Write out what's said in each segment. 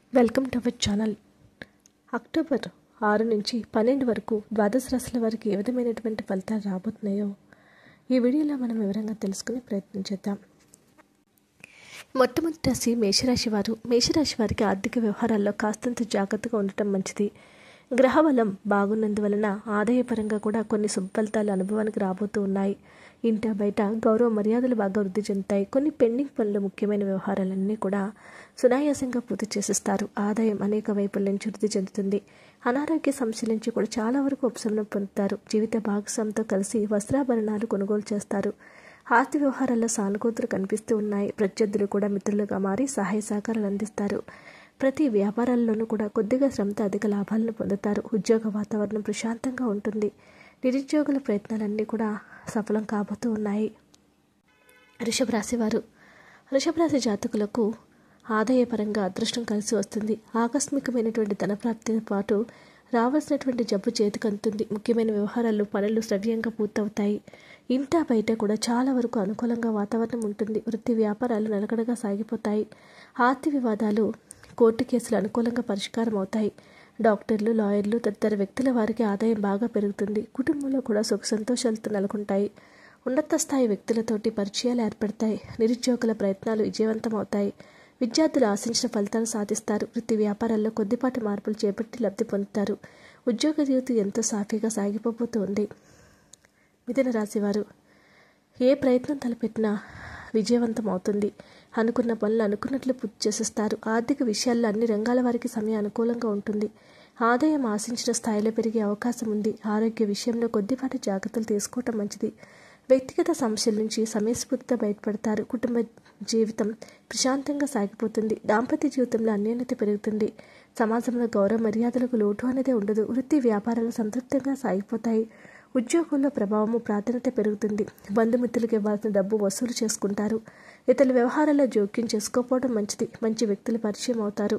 Welcome to our channel. October 6 నుంచి 12 వరకు ద్వాదశ రాశుల వారికి ఏ విధమైనటువంటి ఫలితాలు రాబోతున్నాయో ఈ వీడియోలో మనం వివరంగా తెలుసుకుని ప్రయత్నం చేద్దాం. మొట్టమొదటి రాశి మేషరాశి వారు. మేషరాశి వారికి ఆర్థిక వ్యవహారాల్లో కాస్తంత జాగ్రత్తగా ఉండటం మంచిది. గ్రహబలం బాగున్నందువలన ఆదాయపరంగా కూడా కొన్ని శుభ ఫలితాలు అనుభవానికి రాబోతూ ఉన్నాయి. ఇంట బయట గౌరవ మర్యాదలు బాగా వృద్ధి చెందుతాయి. కొన్ని పెండింగ్ పనులు, ముఖ్యమైన వ్యవహారాలన్నీ కూడా సునాయాసంగా పూర్తి చేసేస్తారు. ఆదాయం అనేక వైపుల నుంచి వృద్ధి చెందుతుంది. అనారోగ్య సమస్యల నుంచి కూడా చాలా వరకు ఉపశమనం పొందుతారు. జీవిత భాగస్వామితో కలిసి వస్త్రాభరణాలు కొనుగోలు చేస్తారు. ఆర్థిక వ్యవహారాల్లో సానుకూలతలు కనిపిస్తూ ఉన్నాయి. ప్రత్యర్థులు కూడా మిత్రులుగా మారి సహాయ సహకారాలు అందిస్తారు. ప్రతి వ్యాపారాల్లోనూ కూడా కొద్దిగా శ్రమతో అధిక లాభాలను పొందుతారు. ఉద్యోగ వాతావరణం ప్రశాంతంగా ఉంటుంది. నిరుద్యోగుల ప్రయత్నాలన్నీ కూడా సఫలం కాబోతూ ఉన్నాయి. వృషభ రాశి వారు. వృషభ రాశి జాతకులకు ఆదాయపరంగా అదృష్టం కలిసి వస్తుంది. ఆకస్మికమైనటువంటి ధనప్రాప్తితో పాటు రావాల్సినటువంటి జబ్బు చేతికి అందుతుంది. ముఖ్యమైన వ్యవహారాలు, పనులు సవ్యంగా పూర్తవుతాయి. ఇంటా బయట కూడా చాలా వరకు అనుకూలంగా వాతావరణం ఉంటుంది. వృత్తి వ్యాపారాలు నిలకడగా సాగిపోతాయి. ఆస్తి వివాదాలు, కోర్టు కేసులు అనుకూలంగా పరిష్కారం అవుతాయి. డాక్టర్లు, లాయర్లు తదితర వ్యక్తుల వారికి ఆదాయం బాగా పెరుగుతుంది. కుటుంబంలో కూడా సుఖ సంతోషాలతో నెలకొంటాయి. ఉన్నత స్థాయి వ్యక్తులతోటి పరిచయాలు ఏర్పడతాయి. నిరుద్యోగుల ప్రయత్నాలు విజయవంతం అవుతాయి. విద్యార్థులు ఆశించిన ఫలితాలు సాధిస్తారు. వృత్తి వ్యాపారాల్లో కొద్దిపాటి మార్పులు చేపట్టి లబ్ధి పొందుతారు. ఉద్యోగ జీవితం ఎంతో సాఫీగా సాగిపోతుంది. మిథున రాశివారు. ఏ ప్రయత్నం తలపెట్టినా విజయవంతం అవుతుంది. అనుకున్న పనులు అనుకున్నట్లు పూర్తి చేసేస్తారు. ఆర్థిక విషయాల్లో అన్ని రంగాల వారికి సమయం అనుకూలంగా ఉంటుంది. ఆదాయం ఆశించిన స్థాయిలో పెరిగే అవకాశం ఉంది. ఆరోగ్య విషయంలో కొద్దిపాటి జాగ్రత్తలు తీసుకోవటం మంచిది. వ్యక్తిగత సమస్యల నుంచి సమయస్ఫూర్తితో బయటపడతారు. కుటుంబ జీవితం ప్రశాంతంగా సాగిపోతుంది. దాంపత్య జీవితంలో అన్యోన్యత పెరుగుతుంది. సమాజంలో గౌరవ మర్యాదలకు లోటు అనేది ఉండదు. వృత్తి వ్యాపారాలు సంతృప్తంగా సాగిపోతాయి. ఉద్యోగంలో ప్రభావము, ప్రాధాన్యత పెరుగుతుంది. బంధుమిత్రులకు ఇవ్వాల్సిన డబ్బు వసూలు చేసుకుంటారు. ఇతరుల వ్యవహారాల్లో జోక్యం చేసుకోకపోవడం మంచిది. మంచి వ్యక్తులు పరిచయం అవుతారు.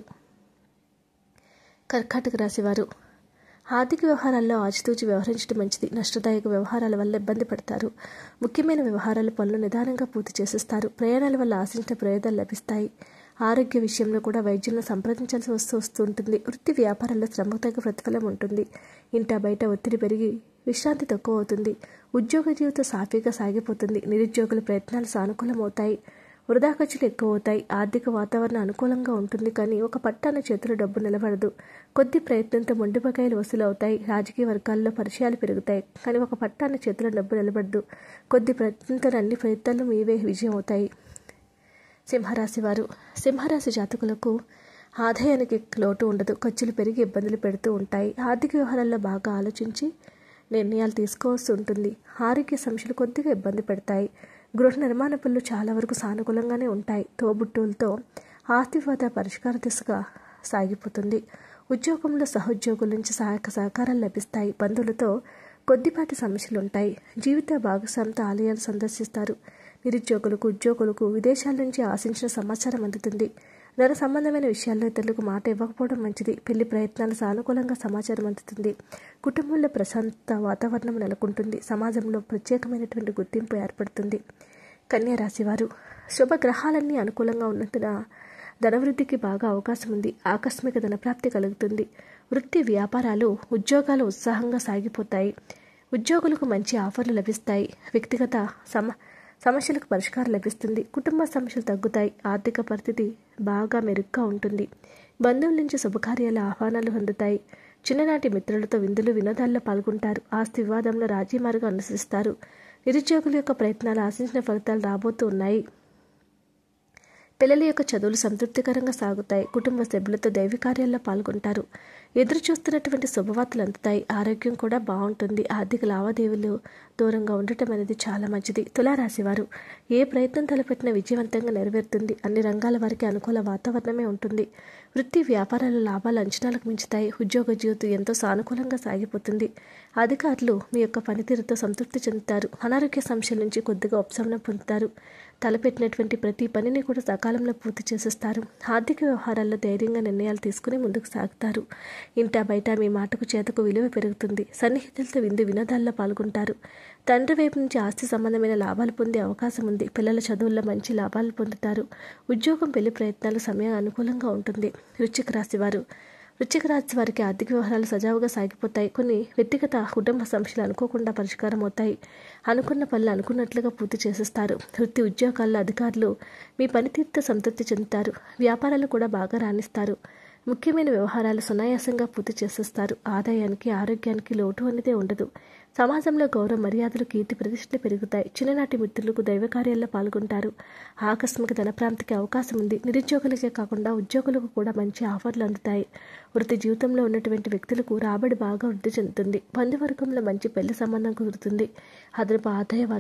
కర్కాటక రాశివారు. ఆర్థిక వ్యవహారాల్లో ఆచితూచి వ్యవహరించడం మంచిది. నష్టదాయక వ్యవహారాల వల్ల ఇబ్బంది పడతారు. ముఖ్యమైన వ్యవహారాల పనులు నిదానంగా పూర్తి చేసేస్తారు. ప్రయాణాల వల్ల ఆశించిన ప్రయోజనాలు లభిస్తాయి. ఆరోగ్య విషయంలో కూడా వైద్యులను సంప్రదించాల్సి వస్తూ ఉంటుంది. వృత్తి వ్యాపారాల్లో శ్రమకు తగ్గ ప్రతిఫలం ఉంటుంది. ఇంటా బయట ఒత్తిడి పెరిగి విశ్రాంతి తక్కువ అవుతుంది. ఉద్యోగ జీవితం సాఫీగా సాగిపోతుంది. నిరుద్యోగుల ప్రయత్నాలు సానుకూలమవుతాయి. వృధా ఖర్చులు ఎక్కువ అవుతాయి. ఆర్థిక వాతావరణం అనుకూలంగా ఉంటుంది, కానీ ఒక పట్టాన చేతిలో డబ్బు నిలబడదు. కొద్ది ప్రయత్నంతో మొండి బకాయిలు వసూలు అవుతాయి. రాజకీయ వర్గాల్లో పరిచయాలు పెరుగుతాయి, కానీ ఒక పట్టాన చేతిలో డబ్బు నిలబడదు. కొద్ది ప్రయత్నంతో అన్ని ప్రయత్నాలు మీవే విజయం అవుతాయి. సింహరాశి వారు. సింహరాశి జాతకులకు ఆదాయానికి లోటు ఉండదు. ఖర్చులు పెరిగి ఇబ్బందులు పెడుతూ ఉంటాయి. ఆర్థిక వ్యవహారాల్లో బాగా ఆలోచించి నిర్ణయాలు తీసుకోవాల్సి ఉంటుంది. ఆరోగ్య సమస్యలు కొద్దిగా ఇబ్బంది పెడతాయి. గృహ నిర్మాణ పనులు చాలా వరకు సానుకూలంగానే ఉంటాయి. తోబుట్టువులతో ఆస్తివాద పరిష్కార దిశగా సాగిపోతుంది. ఉద్యోగంలో సహోద్యోగుల నుంచి సహకారాలు లభిస్తాయి. బంధువులతో కొద్దిపాటి సమస్యలు ఉంటాయి. జీవిత భాగస్వామితో ఆలయాలు సందర్శిస్తారు. నిరుద్యోగులకు, ఉద్యోగులకు విదేశాల నుంచి ఆశించిన సమాచారం అందుతుంది. ధన సంబంధమైన విషయాల్లో ఇతరులకు మాట ఇవ్వకపోవడం మంచిది. పెళ్లి ప్రయత్నాలు సానుకూలంగా సమాచారం అందుతుంది. కుటుంబంలో ప్రశాంత వాతావరణం నెలకొంటుంది. సమాజంలో ప్రత్యేకమైనటువంటి గుర్తింపు ఏర్పడుతుంది. కన్యా రాశివారు. శుభగ్రహాలన్నీ అనుకూలంగా ఉన్నందున ధనవృద్ధికి బాగా అవకాశం ఉంది. ఆకస్మిక ధనప్రాప్తి కలుగుతుంది. వృత్తి వ్యాపారాలు, ఉద్యోగాలు ఉత్సాహంగా సాగిపోతాయి. ఉద్యోగులకు మంచి ఆఫర్లు లభిస్తాయి. వ్యక్తిగత సమస్యలకు పరిష్కారం లభిస్తుంది. కుటుంబ సమస్యలు తగ్గుతాయి. ఆర్థిక పరిస్థితి బాగా మెరుగ్గా ఉంటుంది. బంధువుల నుంచి శుభకార్యాల ఆహ్వానాలు అందుతాయి. చిన్ననాటి మిత్రులతో విందులు, వినోదాల్లో పాల్గొంటారు. ఆస్తి వివాదంలో రాజీ మార్గం అనుసరిస్తారు. నిరుద్యోగుల యొక్క ప్రయత్నాలు ఆశించిన ఫలితాలు రాబోతూ ఉన్నాయి. పిల్లల యొక్క చదువులు సంతృప్తికరంగా సాగుతాయి. కుటుంబ సభ్యులతో దైవ కార్యాల్లో పాల్గొంటారు. ఎదురు చూస్తున్నటువంటి శుభవార్తలు అందుతాయి. ఆరోగ్యం కూడా బాగుంటుంది. ఆర్థిక లావాదేవీలు దూరంగా ఉండటం అనేది చాలా మంచిది. తులారాశివారు. ఏ ప్రయత్నం తలపెట్టినా విజయవంతంగా నెరవేరుతుంది. అన్ని రంగాల వారికి అనుకూల వాతావరణమే ఉంటుంది. వృత్తి వ్యాపారాల లాభాలు అంచనాలకు మించుతాయి. ఉద్యోగ జీవితం ఎంతో సానుకూలంగా సాగిపోతుంది. అధికారులు మీ యొక్క పనితీరుతో సంతృప్తి చెందుతారు. అనారోగ్య సమస్యల నుంచి కొద్దిగా ఉపశమనం పొందుతారు. తలపెట్టినటువంటి ప్రతి పనిని కూడా సకాలంలో పూర్తి చేసేస్తారు. ఆర్థిక వ్యవహారాల్లో ధైర్యంగా నిర్ణయాలు తీసుకుని ముందుకు సాగుతారు. ఇంటా బయట మీ మాటకు చేతకు విలువ పెరుగుతుంది. సన్నిహితులతో వినోదాల్లో పాల్గొంటారు. తండ్రి వైపు నుంచి ఆస్తి సంబంధమైన లాభాలు పొందే అవకాశం ఉంది. పిల్లల చదువుల్లో మంచి లాభాలు పొందుతారు. ఉద్యోగం, పెళ్లి ప్రయత్నాలు సమయం అనుకూలంగా ఉంటుంది. వృశ్చిక రాశి వారికి ఆర్థిక వ్యవహారాలు సజావుగా సాగిపోతాయి. కొన్ని వ్యక్తిగత కుటుంబ సమస్యలు అనుకోకుండా పరిష్కారం అవుతాయి. అనుకున్న పనులు అనుకున్నట్లుగా పూర్తి చేసేస్తారు. వృత్తి ఉద్యోగాల్లో అధికారులు మీ పనితీరుతో సంతృప్తి చెందుతారు. వ్యాపారాలు కూడా బాగా రాణిస్తారు. ముఖ్యమైన వ్యవహారాలు సునాయాసంగా పూర్తి చేసేస్తారు. ఆదాయానికి, ఆరోగ్యానికి లోటు అనేదే ఉండదు. సమాజంలో గౌరవ మర్యాదలు, కీర్తి ప్రతిష్టలు పెరుగుతాయి. చిన్ననాటి మిత్రులకు దైవ కార్యాల్లో పాల్గొంటారు. ఆకస్మిక ధనప్రాప్తికి అవకాశం ఉంది. నిరుద్యోగులకే కాకుండా ఉద్యోగులకు కూడా మంచి ఆఫర్లు అందుతాయి. వృత్తి జీవితంలో ఉన్నటువంటి వ్యక్తులకు రాబడి బాగా వృద్ధి చెందుతుంది. బంధువర్గంలో మంచి పెళ్లి సంబంధం కుదురుతుంది. అదనపు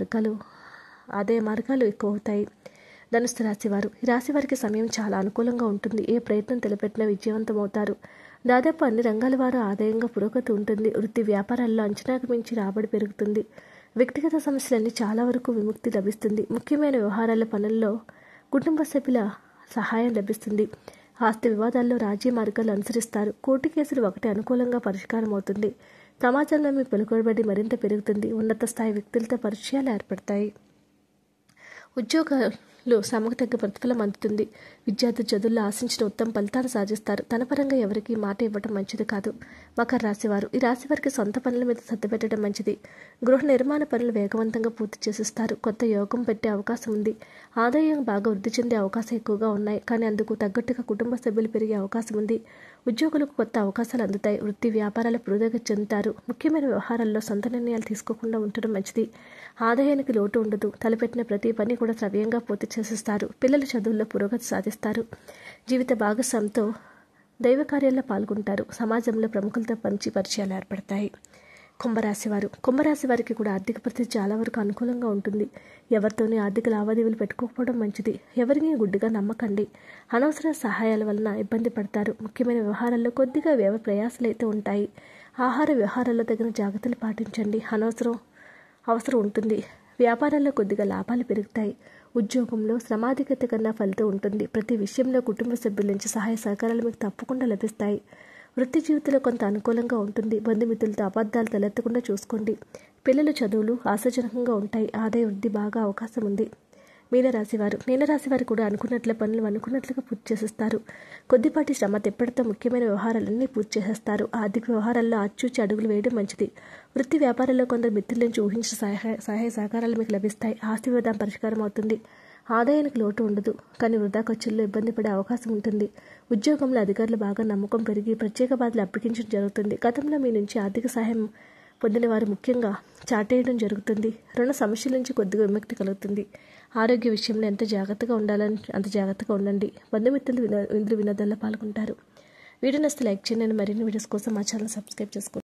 ఆదాయ మార్గాలు ఎక్కువ అవుతాయి. ధనుస్సు రాశివారు. ఈ రాశి వారికి సమయం చాలా అనుకూలంగా ఉంటుంది. ఏ ప్రయత్నం తలపెట్టినా విజయవంతమవుతారు. దాదాపు అన్ని రంగాల వారు ఆదాయంగా పురోగతి ఉంటుంది. వృత్తి వ్యాపారాల్లో అంచనాకు మించి రాబడి పెరుగుతుంది. వ్యక్తిగత సమస్యలన్నీ చాలా వరకు విముక్తి లభిస్తుంది. ముఖ్యమైన వ్యవహారాల పనుల్లో కుటుంబ సభ్యుల సహాయం లభిస్తుంది. ఆస్తి వివాదాల్లో రాజీ మార్గాలు అనుసరిస్తారు. కోర్టు కేసులు ఒకటి అనుకూలంగా పరిష్కారం అవుతుంది. సమాజంలో మీ పలుకుబడి మరింత పెరుగుతుంది. ఉన్నత స్థాయి వ్యక్తులతో పరిచయాలు ఏర్పడతాయి. ఉద్యోగాలు శ్రమకు తగ్గ ప్రతిఫలం అందుతుంది. విద్యార్థులు చదువుల్లో ఆశించిన ఉత్తమ ఫలితాలు సాధిస్తారు. తన పరంగా ఎవరికి మాట ఇవ్వడం మంచిది కాదు. మకర రాశివారు. ఈ రాశి వారికి సొంత పనుల మీద శ్రద్ధ పెట్టడం మంచిది. గృహ నిర్మాణ పనులు వేగవంతంగా పూర్తి చేసేస్తారు. కొత్త యోగం పెట్టే అవకాశం ఉంది. ఆదాయం బాగా వృద్ధి చెందే అవకాశం ఎక్కువగా ఉన్నాయి. కానీ అందుకు తగ్గట్టుగా కుటుంబ సభ్యులు పెరిగే అవకాశం ఉంది. ఉద్యోగులకు కొత్త అవకాశాలు అందుతాయి. వృత్తి వ్యాపారాల పురోగతి చెందుతారు. ముఖ్యమైన వ్యవహారాల్లో సొంత నిర్ణయాలు తీసుకోకుండా ఉండటం మంచిది. ఆదాయానికి లోటు ఉండదు. తలపెట్టిన ప్రతి పని కూడా సవ్యంగా పూర్తి చేసేస్తారు. పిల్లల చదువుల్లో పురోగతి సాధిస్తారు. జీవిత భాగస్వామితో దైవ కార్యాల్లో పాల్గొంటారు. సమాజంలో ప్రముఖులతో మంచి పరిచయాలు ఏర్పడతాయి. కుంభరాశి వారికి కూడా ఆర్థిక పరిస్థితి చాలా వరకు అనుకూలంగా ఉంటుంది. ఎవరితోనే ఆర్థిక లావాదేవీలు పెట్టుకోకపోవడం మంచిది. ఎవరిని గుడ్డిగా నమ్మకండి. అనవసర సహాయాల వలన ఇబ్బంది పడతారు. ముఖ్యమైన వ్యవహారాల్లో కొద్దిగా వ్యయ ప్రయాసాలు అయితే ఉంటాయి. ఆహార వ్యవహారాల్లో తగిన జాగ్రత్తలు పాటించండి. అవసరం ఉంటుంది. వ్యాపారాల్లో కొద్దిగా లాభాలు పెరుగుతాయి. ఉద్యోగంలో శ్రమాధిక్యత కన్నా ఫలితం ఉంటుంది. ప్రతి విషయంలో కుటుంబ సభ్యుల నుంచి సహాయ సహకారాలు మీకు తప్పకుండా లభిస్తాయి. వృత్తి జీవితంలో కొంత అనుకూలంగా ఉంటుంది. బంధుమిత్రులతో అబద్ధాలు తలెత్తకుండా చూసుకోండి. పిల్లల చదువులు ఆశాజనకంగా ఉంటాయి. ఆదాయ వృద్ధి బాగా అవకాశం ఉంది. మీనరాశివారు కూడా అనుకున్నట్ల పనులు అనుకున్నట్లుగా పూర్తి చేసేస్తారు. కొద్దిపాటి శ్రమ తెప్పటితో ముఖ్యమైన వ్యవహారాలన్నీ పూర్తి చేసేస్తారు. ఆర్థిక వ్యవహారాల్లో ఆచితూచి అడుగులు వేయడం మంచిది. వృత్తి వ్యాపారాల్లో కొందరు మిత్రుల నుంచి ఊహించిన సహాయ సహకారాలు మీకు లభిస్తాయి. ఆస్తి వివాదం పరిష్కారం అవుతుంది. ఆదాయానికి లోటు ఉండదు. కానీ వృధా ఖర్చుల్లో ఇబ్బంది పడే అవకాశం ఉంటుంది. ఉద్యోగంలో అధికారులు బాగా నమ్మకం పెరిగి ప్రత్యేక బాధలు అప్పగించడం జరుగుతుంది. గతంలో మీ నుంచి ఆర్థిక సహాయం పొందిన వారు ముఖ్యంగా చాటేయడం జరుగుతుంది. రుణ సమస్యల నుంచి కొద్దిగా విముక్తి కలుగుతుంది. ఆరోగ్య విషయంలో ఎంత జాగ్రత్తగా ఉండాలని అంత జాగ్రత్తగా ఉండండి. బంధుమిత్రులు వినోదాల్లో పాల్గొంటారు. వీడియో నచ్చితే లైక్ చేయండి. మరిన్ని వీడియోస్ కోసం మా ఛానల్ సబ్స్క్రైబ్ చేసుకోండి.